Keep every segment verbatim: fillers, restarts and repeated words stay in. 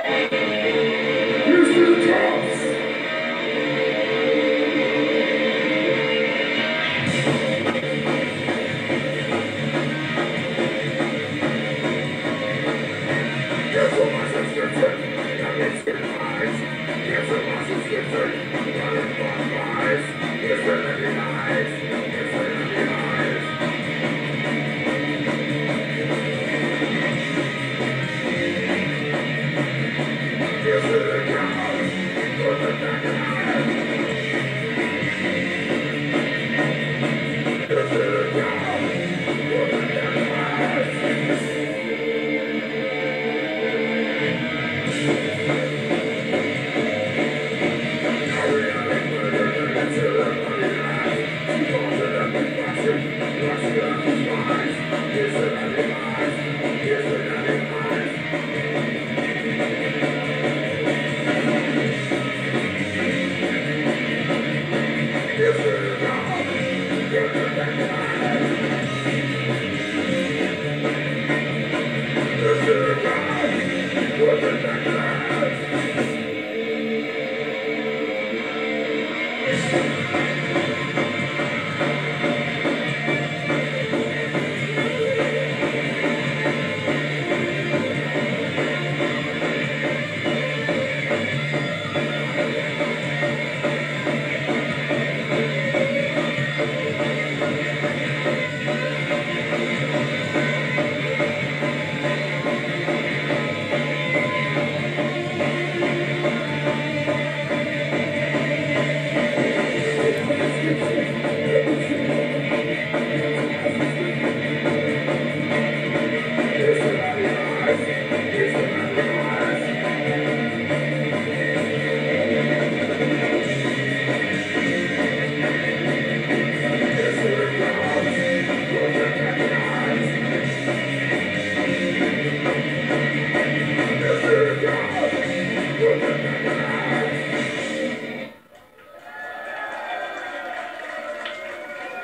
Here's to the tops. Here's to my subscription. That makes good eyes. Here's to my subscription. That is fun eyes. Here's to the eyes. Here's to the eyes. Here's to the ground. For the back of eyes. Here's to the ground. For the back of eyes.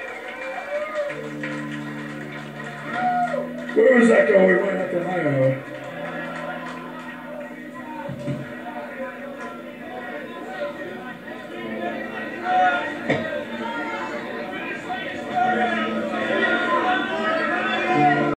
Where was that going? We went after Idaho.